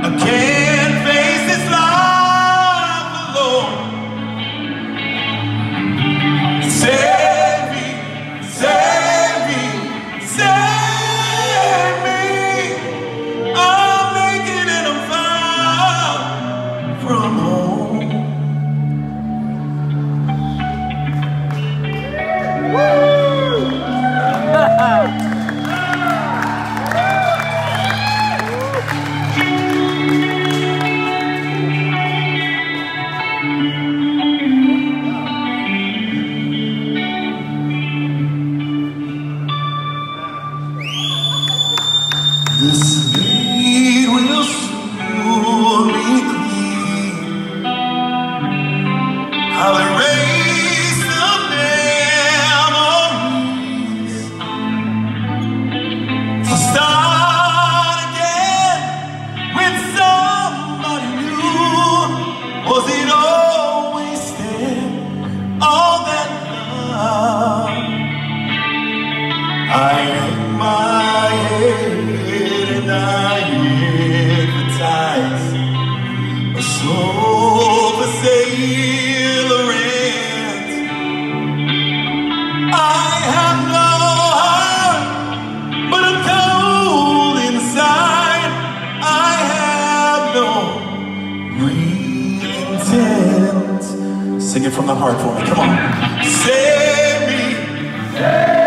can't face this life alone. Save me, save me, save me. I'm making it, I'm far from home. This beat will soon be clean. I'll erase the memories to start again with somebody new. Was it always there, all that love? I hang my head and I advertise a soul for sale or rent. I have no heart, but I'm cold inside. I have no real intent. Sing it from the heart for me, come on. Save me.